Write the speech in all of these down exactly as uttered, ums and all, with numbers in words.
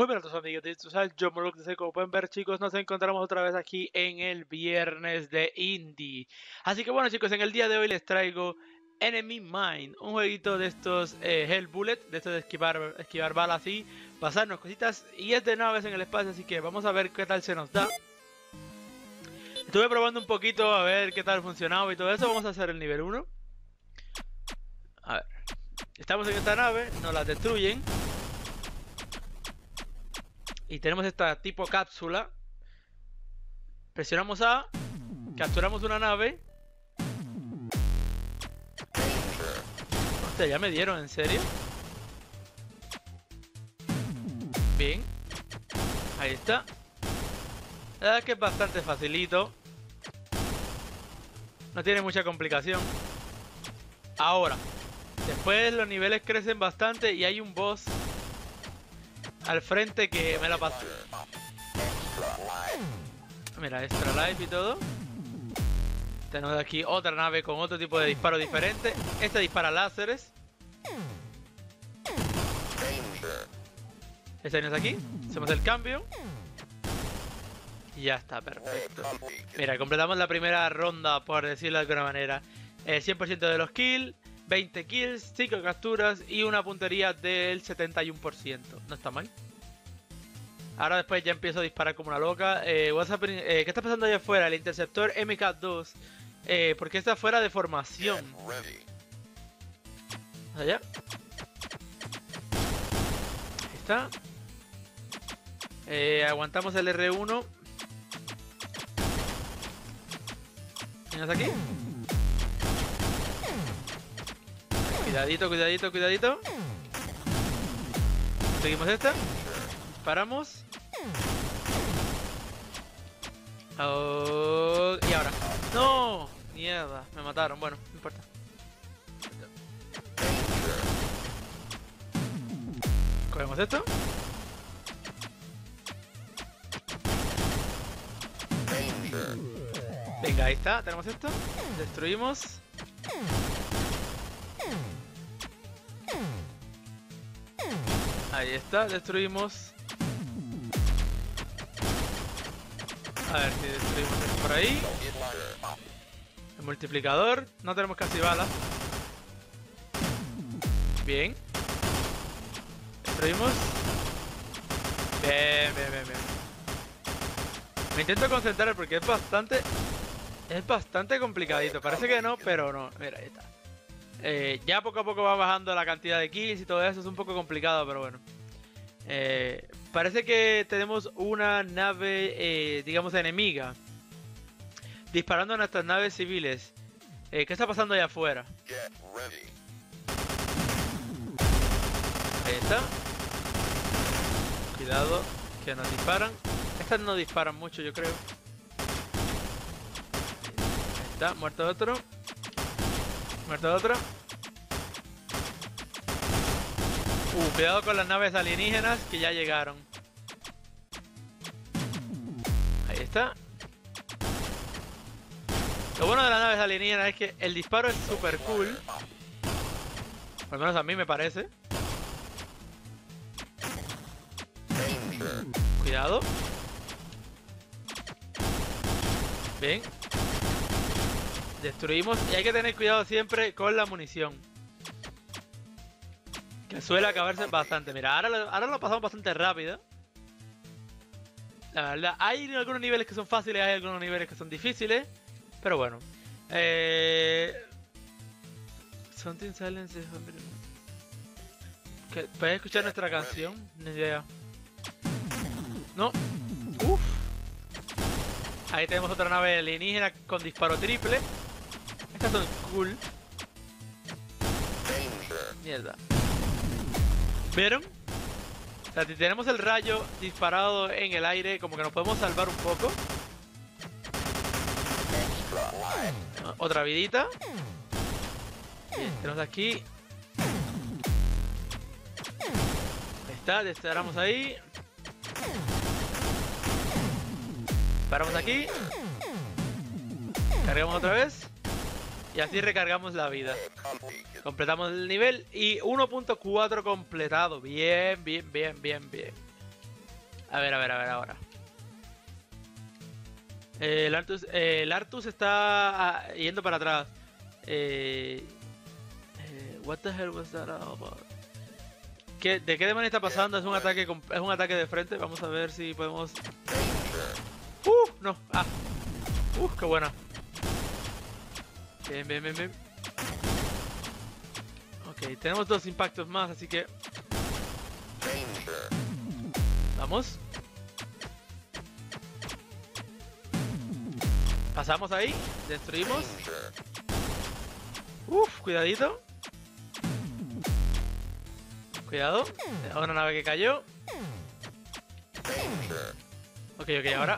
Muy buenas a todos amigos de Social, yo Morlock de Como pueden ver, chicos, nos encontramos otra vez aquí en el viernes de Indie. Así que bueno, chicos, en el día de hoy les traigo Enemy Mine, un jueguito de estos eh, Hell Bullet, de estos de esquivar, esquivar balas y pasarnos cositas, y es de naves en el espacio, así que vamos a ver qué tal se nos da. Estuve probando un poquito a ver qué tal funcionaba y todo eso. Vamos a hacer el nivel uno. A ver, estamos en esta nave, nos la destruyen. Y tenemos esta tipo cápsula. Presionamos A, capturamos una nave. Hostia, ya me dieron, ¿en serio? Bien. Ahí está. La verdad es que es bastante facilito. No tiene mucha complicación. Ahora, después los niveles crecen bastante y hay un boss al frente que me la pasó. Mira, extra life y todo. Tenemos aquí otra nave con otro tipo de disparo diferente. Esta dispara láseres. Este no es aquí. Hacemos el cambio. Y ya está, perfecto. Mira, completamos la primera ronda, por decirlo de alguna manera. Eh, cien por ciento de los kills, veinte kills, cinco capturas y una puntería del setenta y uno por ciento. No está mal. Ahora después ya empiezo a disparar como una loca. Eh, WhatsApp, eh, ¿Qué está pasando allá afuera? El interceptor M K dos. Eh, ¿Por qué está fuera de formación? Allá. Ahí está. Eh, aguantamos el R uno. ¿Tienes aquí? Cuidadito, cuidadito, cuidadito. Seguimos esta. Disparamos. Oh, y ahora. ¡No! Mierda, me mataron. Bueno, no importa. Cogemos esto. Venga, ahí está. Tenemos esto. Destruimos. Ahí está, destruimos. A ver si destruimos esto por ahí. El multiplicador. No tenemos casi balas. Bien. Destruimos. Bien, bien, bien, bien. Me intento concentrar porque es bastante... Es bastante complicadito. Parece que no, pero no. Mira, ahí está. Eh, ya poco a poco va bajando la cantidad de kills y todo eso. Es un poco complicado, pero bueno. Eh, parece que tenemos una nave, eh, digamos, enemiga disparando a nuestras naves civiles. Eh, ¿Qué está pasando allá afuera? Ahí está. Cuidado, que nos disparan. Estas no disparan mucho, yo creo. Ahí está, muerto otro. Muerto otro. Uh, cuidado con las naves alienígenas que ya llegaron. Ahí está. Lo bueno de las naves alienígenas es que el disparo es super cool. Al menos a mí me parece. Cuidado. Bien. Destruimos. Y hay que tener cuidado siempre con la munición. Que suele acabarse bastante. Mira, ahora lo, ahora lo pasamos bastante rápido. La verdad, hay algunos niveles que son fáciles, hay algunos niveles que son difíciles. Pero bueno. Eh... Something Silence is... ¿Puedes escuchar nuestra canción? Ni idea. No. Uf. Ahí tenemos otra nave alienígena con disparo triple. Estas son cool. Mierda. ¿Vieron? O sea, si tenemos el rayo disparado en el aire, como que nos podemos salvar un poco. Otra vidita. Bien, tenemos aquí. Ahí está, disparamos ahí. Paramos aquí. Cargamos otra vez. Y así recargamos la vida. Completamos el nivel y uno punto cuatro completado. Bien, bien, bien, bien, bien. A ver, a ver, a ver ahora. Eh, el, Artus, eh, el Artus está ah, yendo para atrás. Eh, eh, what the hell was that all about? ¿Qué, ¿De qué demonios está pasando? Es un ataque con, es un ataque de frente. Vamos a ver si podemos. Uh, no. Ah. Uh, qué buena. Bien, bien, bien, bien. Ok, tenemos dos impactos más, así que vamos. Pasamos ahí, destruimos. Uf, cuidadito. Cuidado, una nave que cayó. Ok, ok, ahora.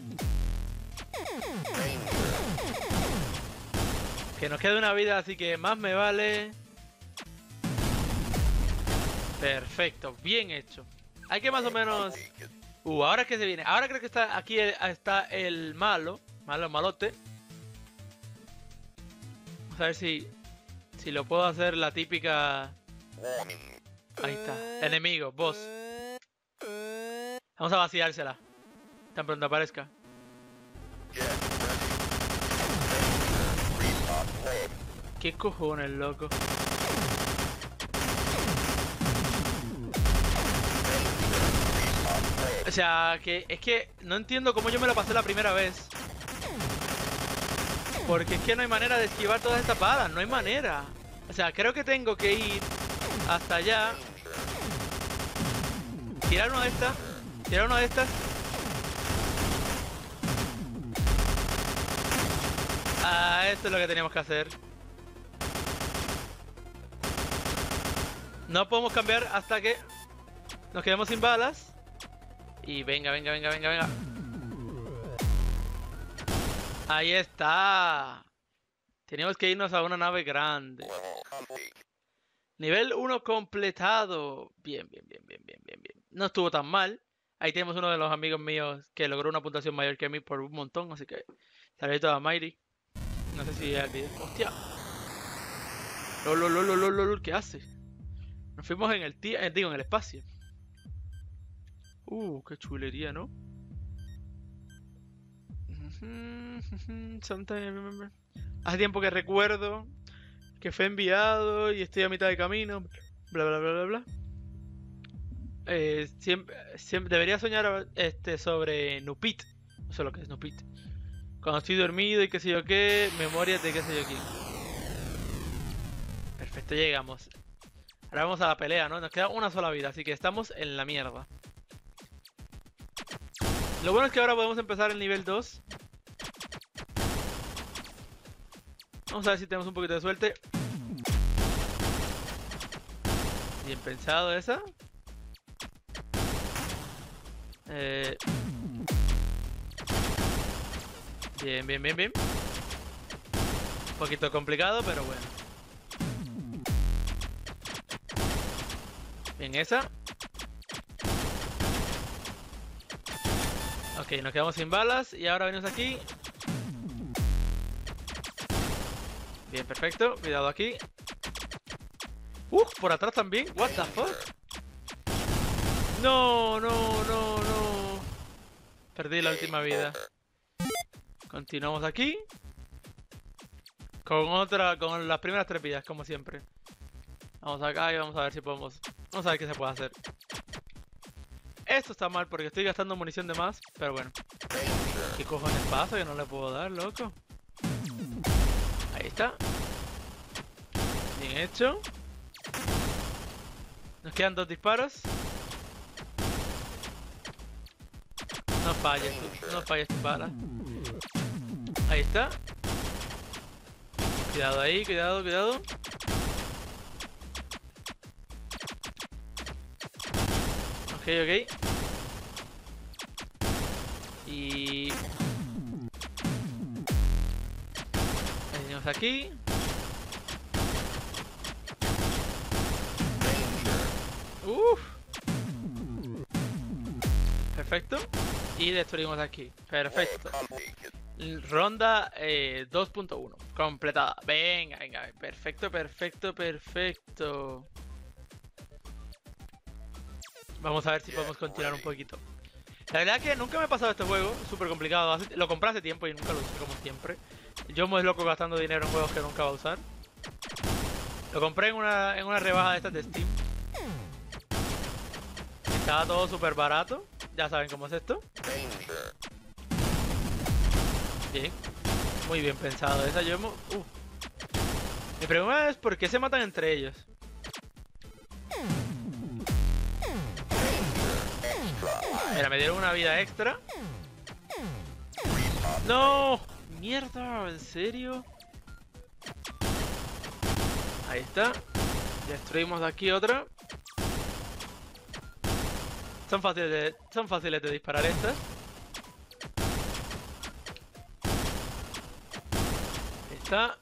Que nos queda una vida, así que más me vale. Perfecto, bien hecho. Hay que más o menos... Uh, ahora es que se viene. Ahora creo que está aquí el, está el malo. Malo, malote. Vamos a ver si... Si lo puedo hacer la típica... Ahí está. Enemigo, boss. Vamos a vaciársela. Tan pronto aparezca. ¿Qué cojones, loco? O sea, que es que no entiendo cómo yo me lo pasé la primera vez. Porque es que no hay manera de esquivar todas estas balas, no hay manera. O sea, creo que tengo que ir hasta allá. Tirar una de estas. Tirar una de estas. Ah, esto es lo que teníamos que hacer. No podemos cambiar hasta que nos quedemos sin balas. Y venga, venga, venga, venga, venga. Ahí está. Teníamos que irnos a una nave grande. Nivel uno completado. Bien, bien, bien, bien, bien, bien, bien. No estuvo tan mal. Ahí tenemos uno de los amigos míos que logró una puntuación mayor que mí por un montón. Así que saludito a Mighty. No sé si el video. ¡Hostia! Lol, lol, lol, lol, lol, ¿qué hace? Nos fuimos en el tío, eh, digo, en el espacio. Uh, qué chulería, ¿no? Sometime I remember. Hace tiempo que recuerdo que fue enviado y estoy a mitad de camino. Bla, bla, bla, bla, bla. Eh, siempre, siempre debería soñar este sobre Nupit. No sé lo que es Nupit. Cuando estoy dormido y qué sé yo qué, memorias de qué sé yo qué. Perfecto, llegamos. Ahora vamos a la pelea, ¿no? Nos queda una sola vida, así que estamos en la mierda. Lo bueno es que ahora podemos empezar el nivel dos. Vamos a ver si tenemos un poquito de suerte. Bien pensado esa. Eh... Bien, bien, bien, bien. Un poquito complicado, pero bueno. Bien, esa. Ok, nos quedamos sin balas y ahora venimos aquí. Bien, perfecto. Cuidado aquí. Uh, por atrás también. What the fuck? No, no, no, no. Perdí la última vida. Continuamos aquí. Con otra, con las primeras tres vidas, como siempre. Vamos acá y vamos a ver si podemos. Vamos a ver qué se puede hacer. Esto está mal porque estoy gastando munición de más, pero bueno. ¿Qué cojones pasa que no le puedo dar, loco? Ahí está. Bien hecho. Nos quedan dos disparos. No falles, tú, no falles tu bala. Ahí está. Cuidado ahí, cuidado, cuidado. Ok, ok. Y... venimos aquí. Uff. Perfecto. Y destruimos aquí. Perfecto. Ronda eh, dos punto uno. Completada. Venga, venga. Perfecto, perfecto, perfecto. Vamos a ver si podemos continuar un poquito. La verdad es que nunca me he pasado este juego, es súper complicado. Hace- Lo compré hace tiempo y nunca lo usé como siempre. Yo me loco gastando dinero en juegos que nunca va a usar. Lo compré en una, en una rebaja de estas de Steam. Estaba todo súper barato. Ya saben cómo es esto. Bien. Muy bien pensado. Esa yo hemos... Uh. Mi pregunta es ¿por qué se matan entre ellos? Mira, me dieron una vida extra. ¡No! ¡Mierda! ¿En serio? Ahí está. Destruimos aquí otra. Son fáciles de, son fáciles de disparar estas. Ahí está.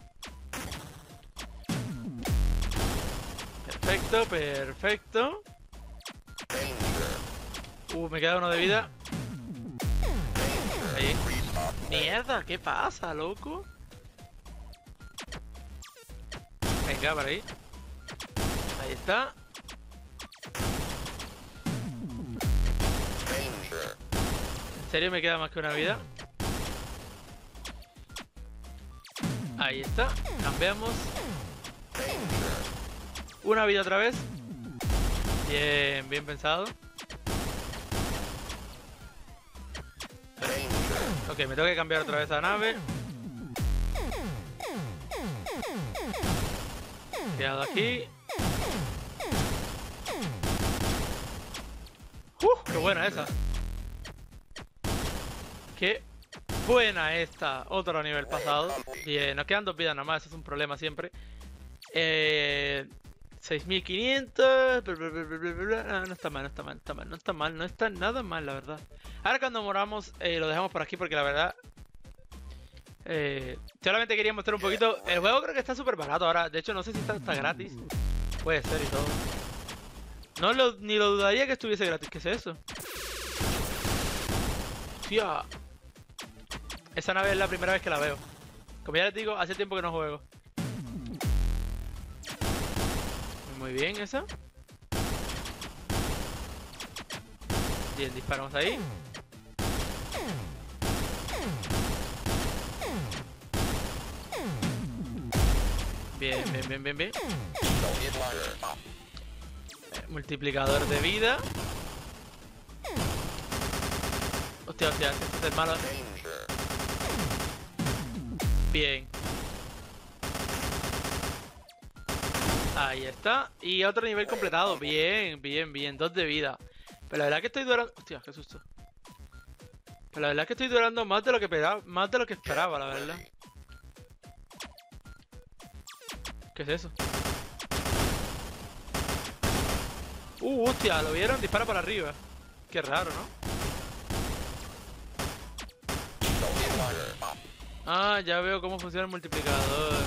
Perfecto, perfecto. Uh, me queda uno de vida. Ahí. Mierda, ¿qué pasa, loco? Venga, por ahí. Ahí está. ¿En serio me queda más que una vida? Ahí está. Cambiamos. Una vida otra vez. Bien, bien pensado. Ok, me tengo que cambiar otra vez a nave. Quedado aquí. ¡Uh! ¡Qué buena esa! ¡Qué buena esta! Otro nivel pasado. Bien, nos quedan dos vidas nada más, eso es un problema siempre. Eh... seis mil quinientos. Bla, bla, bla, bla, bla. No, no está mal, no está mal, no está mal, no está mal, no está nada mal, la verdad. Ahora cuando moramos eh, lo dejamos por aquí porque la verdad... Eh, solamente quería mostrar un poquito. El juego creo que está súper barato ahora. De hecho no sé si está, está gratis. Puede ser y todo. No lo, ni lo dudaría que estuviese gratis. ¿Qué es eso? Tía. Esa nave es la primera vez que la veo. Como ya les digo, hace tiempo que no juego. Muy bien esa. Bien, disparamos ahí. Bien, bien, bien, bien, bien. Eh, multiplicador de vida. Hostia, hostia, este es el malo. Bien. Ahí está. Y otro nivel completado. Bien, bien, bien. Dos de vida. Pero la verdad que estoy durando... Hostia, qué susto. Pero la verdad es que estoy durando más de lo que esperaba, más de lo que esperaba, la verdad. ¿Qué es eso? Uh, hostia, ¿lo vieron? Dispara para arriba. Qué raro, ¿no? Ah, ya veo cómo funciona el multiplicador.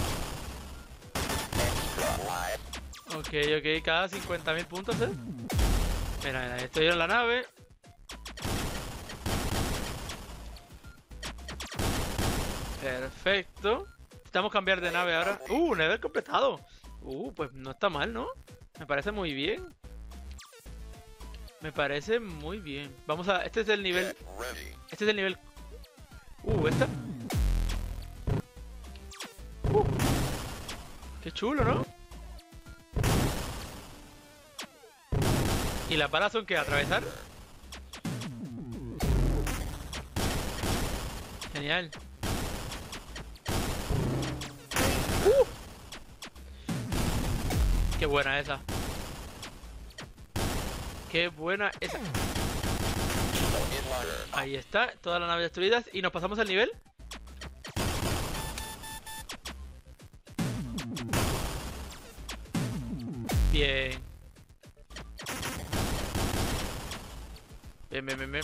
Ok, ok, cada cincuenta mil puntos, ¿eh? Mira, mira, estoy en la nave. Perfecto. Necesitamos cambiar de nave ahora. Uh, nivel completado. Uh, pues no está mal, ¿no? Me parece muy bien. Me parece muy bien. Vamos a... Este es el nivel... Este es el nivel... Uh, esta. Uh. Qué chulo, ¿no? ¿Y las balas son qué? ¿Atravesar? Genial. Uh. Qué buena esa. Qué buena esa. Ahí está, todas las naves destruidas. Y nos pasamos al nivel. Bien. Bien, bien, bien, bien.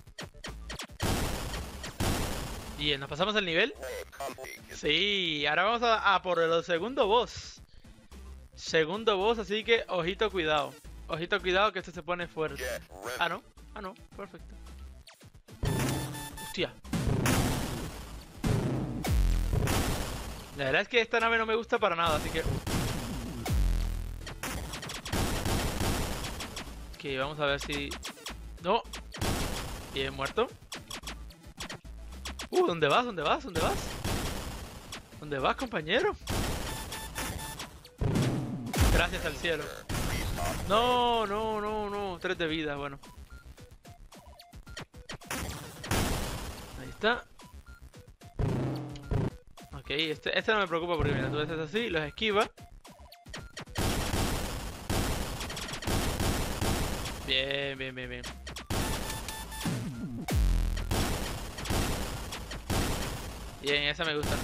Bien, ¿nos pasamos al nivel? Sí, ahora vamos a, a por el segundo boss. Segundo boss, así que ojito, cuidado. Ojito, cuidado que esto se pone fuerte. Ah, no, ah, no, perfecto. Hostia. La verdad es que esta nave no me gusta para nada, así que... Ok, vamos a ver si... No. Bien, muerto. Uh, ¿dónde vas? ¿Dónde vas? ¿Dónde vas? ¿Dónde vas, compañero? Gracias al cielo. No, no, no, no. Tres de vida, bueno. Ahí está. Ok, este, este no me preocupa porque mira, tú haces así, los esquivas. Bien, bien, bien, bien. Bien, esa me gusta.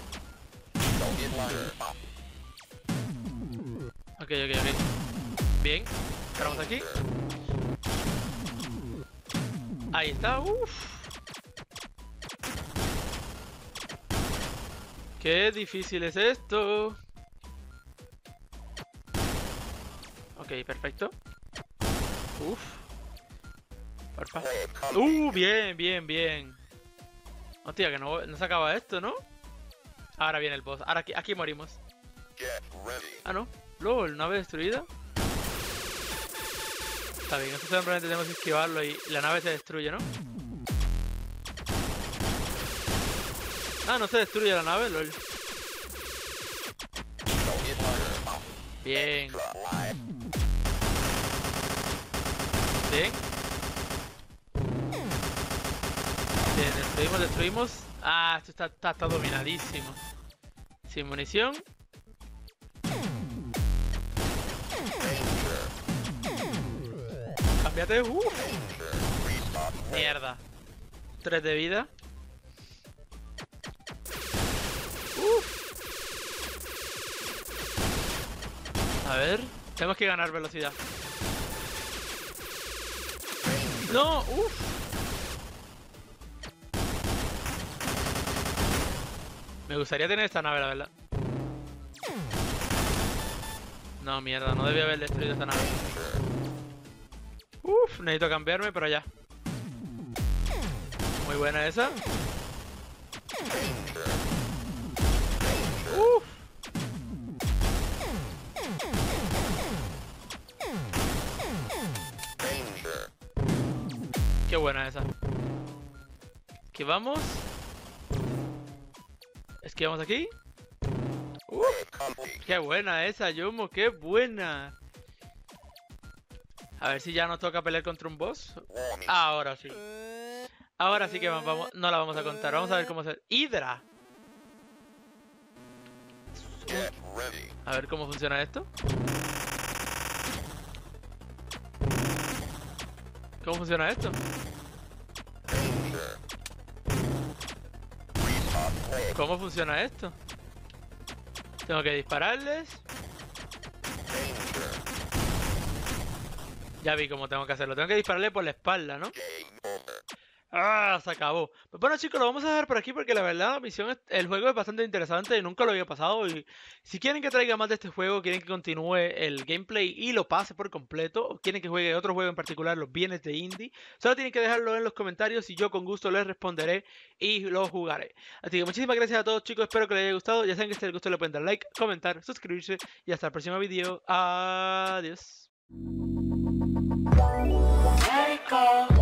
Ok, ok, ok. Bien, entramos aquí. Ahí está, uff. Qué difícil es esto. Ok, perfecto. Uff. Porfa. Uh, bien, bien, bien. Hostia, que no, no se acaba esto, ¿no? Ahora viene el boss. Ahora aquí, aquí morimos. Ah, no. LOL, nave destruida. Está bien, esto simplemente tenemos que esquivarlo y la nave se destruye, ¿no? Ah, no se destruye la nave, LOL. Bien. Bien. Bien, destruimos, destruimos. Ah, esto está, está, está dominadísimo. Sin munición. Cámbiate. Uh. Mierda. Tres de vida. Uh. A ver. Tenemos que ganar velocidad. No, uff. Me gustaría tener esta nave, la verdad. No, mierda, no debía haber destruido esta nave. Uff, necesito cambiarme, pero ya. Muy buena esa. Uff. Qué buena esa. Esquivamos. Esquivamos aquí. Uf, qué buena esa, Yomo, qué buena. A ver si ya nos toca pelear contra un boss. Ahora sí. Ahora sí que vamos, no la vamos a contar. Vamos a ver cómo se... ¡Hydra! A ver cómo funciona esto. ¿Cómo funciona esto? ¿Cómo funciona esto? Tengo que dispararles. Ya vi cómo tengo que hacerlo. Tengo que dispararle por la espalda, ¿no? ¡Ah! Se acabó. Pues bueno, chicos, lo vamos a dejar por aquí porque la verdad la misión, es, el juego es bastante interesante y nunca lo había pasado. Y si quieren que traiga más de este juego, quieren que continúe el gameplay y lo pase por completo, o quieren que juegue otro juego en particular, los bienes de indie, solo tienen que dejarlo en los comentarios y yo con gusto les responderé y lo jugaré. Así que muchísimas gracias a todos, chicos. Espero que les haya gustado. Ya saben que si les gustó le pueden dar like, comentar, suscribirse y hasta el próximo video. Adiós.